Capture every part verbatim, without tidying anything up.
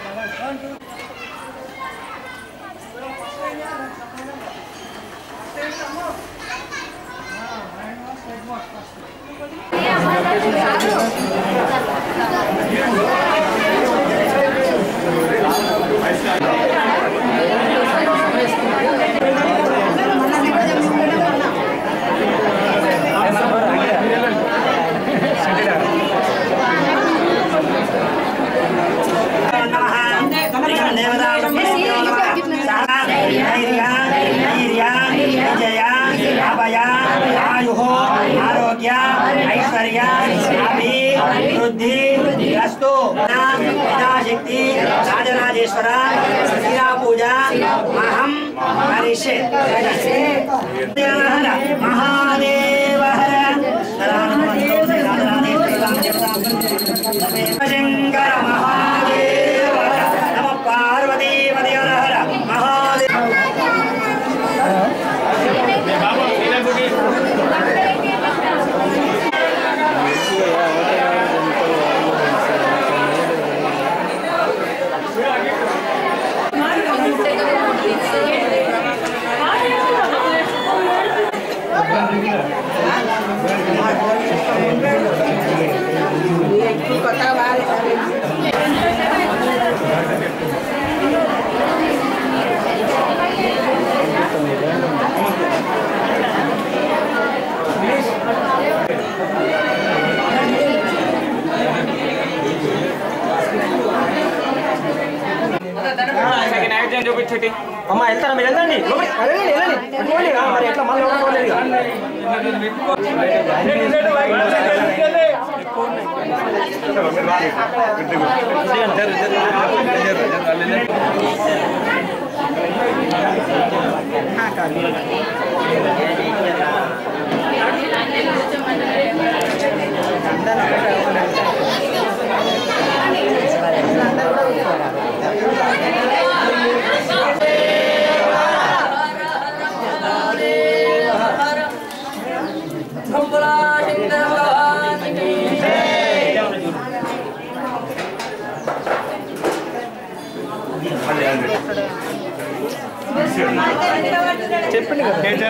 शक्ति राजराजेश्वर शीला पूजा अहम हरिषे महादेव शंकर महादेव नम पार्वती पदे हर महादेव అమ్మా వెళ్తారా మీరు వెళ్ళండి మరి ఎట్లా మళ్ళీ చెప్పండి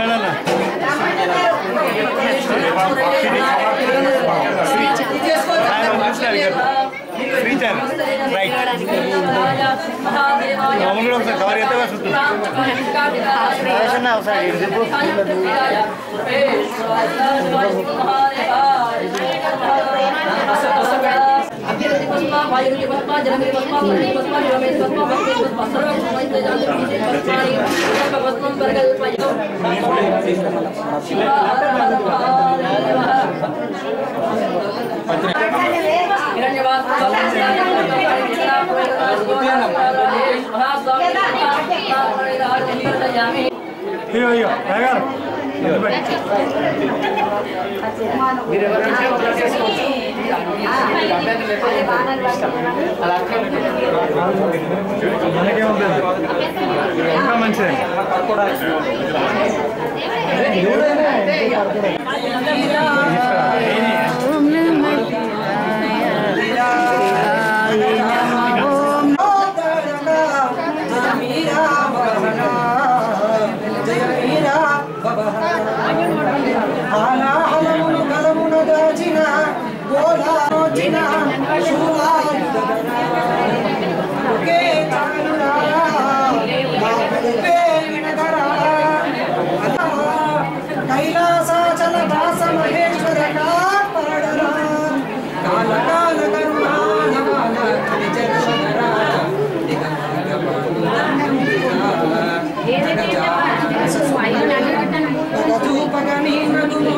ఇంకా మంచిదే कैलासाचल दास महेश्वर का पड़ना काल काल करुणा नवान जगरा पगनी नदुनो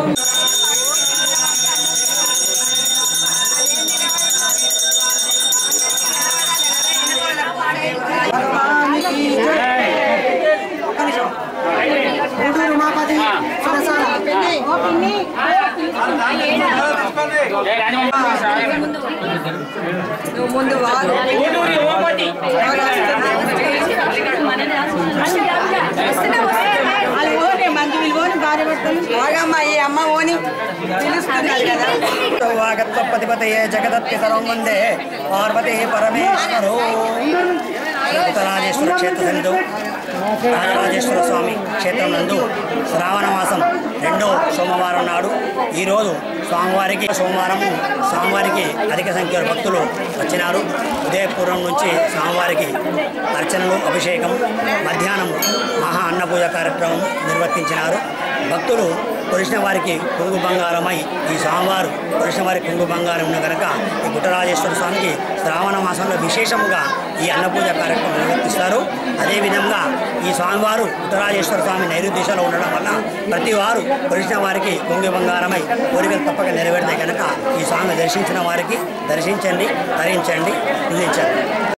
ముందు మంచి విలువని బాగమ్మ ఈ అమ్మ ఓని పిలుస్తున్నారు కదా. వాగత్వపతిపతయే జగదత్పితరం వందే పార్వతీ పరమేశ్వరో. ఉత్తరాజేశ్వర క్షేత్ర సన్నిధి రాజరాజేశ్వర స్వామి క్షేత్రం నందు శ్రావణ మాసం రెండో సోమవారం నాడు ఈరోజు స్వామివారికి సోమవారము స్వామివారికి అధిక సంఖ్యలో భక్తులు వచ్చినారు. ఉదయపూర్వం నుంచి స్వామివారికి అర్చనలు అభిషేకం మధ్యాహ్నం మహా అన్నపూజ కార్యక్రమం నిర్వర్తించినారు. భక్తులు కొలిసిన వారికి కొంగు బంగారమై ఈ స్వామివారు కొలిసిన వారికి కొంగు బంగారం ఉన్న కనుక ఈ గుట్టరాజేశ్వర స్వామికి శ్రావణ మాసంలో విశేషముగా ఈ అన్నపూజ కార్యక్రమం నిర్వర్తిస్తారు. అదేవిధంగా ఈ స్వామివారు గుట్టరాజేశ్వర స్వామి నైరుతి దిశలో ఉండడం వల్ల ప్రతి వారు కొలిసిన వారికి కొంగు బంగారమై కోరికలు తప్పక నెరవేరుతాయి కనుక ఈ స్వామిని దర్శించిన వారికి దర్శించండి, ధరించండి, పూజించండి.